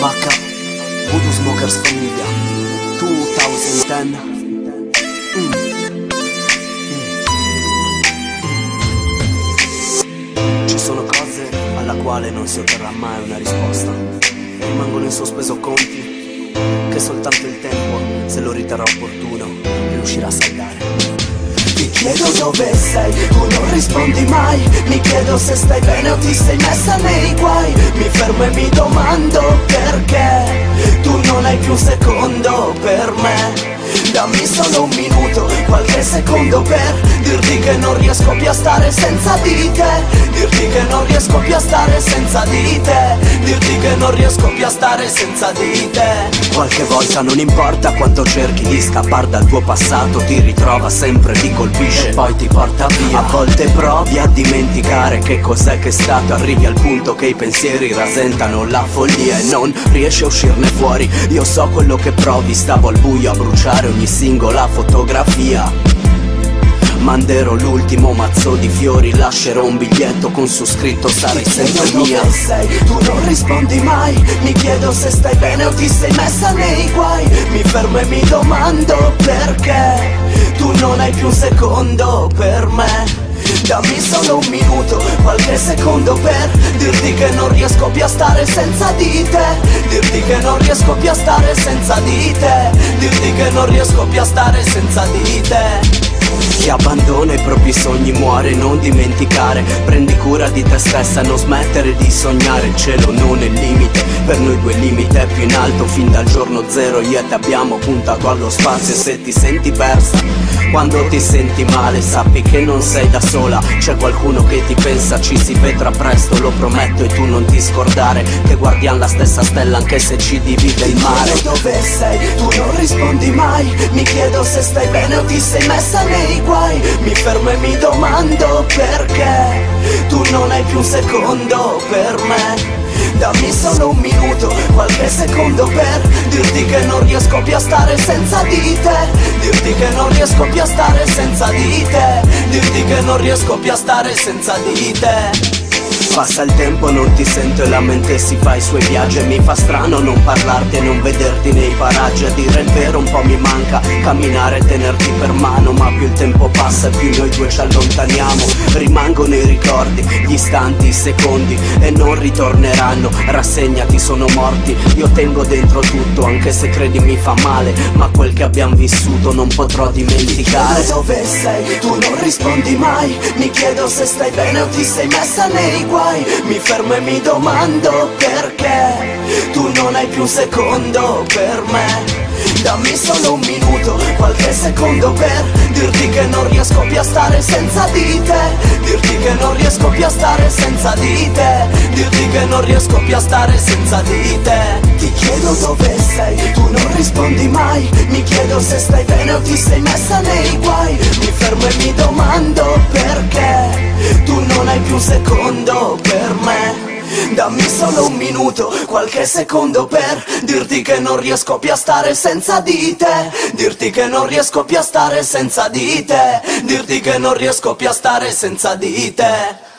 Vacca, Voodoo Smokers Famiglia 2010. Ci sono cose alla quale non si otterrà mai una risposta. Rimangono in sospeso conti che soltanto il tempo, se lo riterrà opportuno, riuscirà a saldare. Ti chiedo dove sei, tu non rispondi mai. Mi chiedo se stai bene o ti sei messa nei guai. Mi fermo e mi domando perché tu non hai più un secondo per me. Dammi solo un minuto, qualche secondo per dirti che non riesco più a stare senza di te. Dirti che non riesco più a stare senza di te. Dirti che non riesco più a stare senza di te. Qualche volta non importa quanto cerchi di scappare dal tuo passato, ti ritrova sempre, ti colpisce e poi ti porta via. A volte provi a dimenticare che cos'è che è stato. Arrivi al punto che i pensieri rasentano la follia e non riesci a uscirne fuori. Io so quello che provi, stavo al buio a bruciare ogni singola fotografia. Manderò l'ultimo mazzo di fiori, lascerò un biglietto con su scritto sarai sempre mia. Dove sei? Tu non rispondi mai. Mi chiedo se stai bene o ti sei messa nei guai. Mi fermo e mi domando perché tu non hai più un secondo per me. Dammi solo un minuto, qualche secondo per dirti che non riesco più a stare senza di te. Dirti che non riesco più a stare senza di te. Dirti che non riesco più a stare senza di te. Chi abbandona i propri sogni muore, non dimenticare. Prendi cura di te stessa, non smettere di sognare. Il cielo non è il limite, per noi due limite è più in alto. Fin dal giorno zero io e te abbiamo puntato allo spazio. E se ti senti persa, quando ti senti male, sappi che non sei da sola. C'è qualcuno che ti pensa, ci si vedrà presto, lo prometto. E tu non ti scordare che guardiamo la stessa stella anche se ci divide il mare. Ti chiedo dove sei, tu non rispondi mai. Mi chiedo se stai bene o ti sei messa nei guai. Mi fermo e mi domando perché tu non hai più un secondo per me. Dammi solo un minuto, qualche secondo per dirti che non riesco più a stare senza di te. Dirti che non riesco più a stare senza di te. Dirti che non riesco più a stare senza di te. Passa il tempo, non ti sento e la mente si fa i suoi viaggi. E mi fa strano non parlarti e non vederti nei paraggi. A dire il vero un po' mi manca camminare e tenerti per mano. Ma più il tempo passa e più noi due ci allontaniamo. Rimangono i ricordi, gli istanti, i secondi e non ritorneranno. Rassegnati, sono morti, io tengo dentro tutto. Anche se credi mi fa male, ma quel che abbiamo vissuto non potrò dimenticare. Ti chiedo dove sei, tu non rispondi mai. Mi chiedo se stai bene o ti sei messa nei guai. Mi fermo e mi domando perché tu non hai più un secondo per me. Dammi solo un minuto, qualche secondo per dirti che non riesco più a stare senza di te. Dirti che non riesco più a stare senza di te. Dirti che non riesco più a stare senza di te. Ti chiedo dove sei, tu non rispondi mai. Mi chiedo se stai bene o ti sei messa nei guai. Mi fermo e mi domando perché tu non hai più un secondo per me. Dammi solo un minuto, qualche secondo per dirti che non riesco più a stare senza di te. Dirti che non riesco più a stare senza di te. Dirti che non riesco più a stare senza di te.